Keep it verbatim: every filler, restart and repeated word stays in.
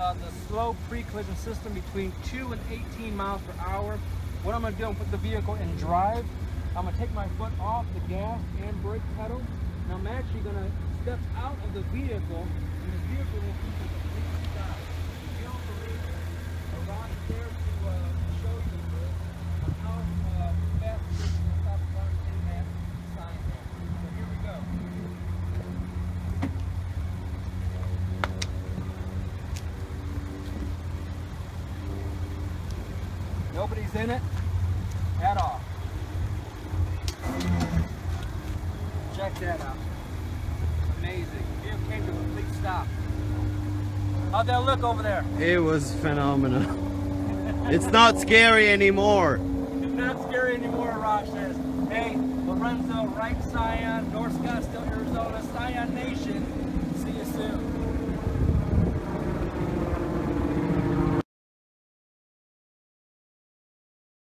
uh, the slow pre-collision system between two and eighteen miles per hour. What I'm going to do, I'm going to put the vehicle in drive. I'm going to take my foot off the gas and brake pedal. And I'm actually going to step out of the vehicle, and the vehicle will keep a complete stop. If you don't believe me, Ron is there to uh, show you this, on how uh, fast the vehicle will stop running in that sign there. So here we go. Nobody's in it at all. Check that out. Amazing. Vehicle came to a complete stop. How'd that look over there? It was phenomenal. It's not scary anymore. It's not scary anymore, Rosh says. Hey, Lorenzo, right Scion, North Scottsdale, Arizona, Scion Nation.